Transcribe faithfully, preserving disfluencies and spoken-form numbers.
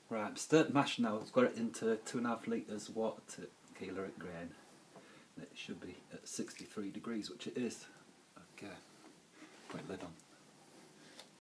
Right, I'm starting mashing now. I've got it into two and a half litres water to kilo it grain. And it should be at sixty-three degrees, which it is. Okay, put lid on.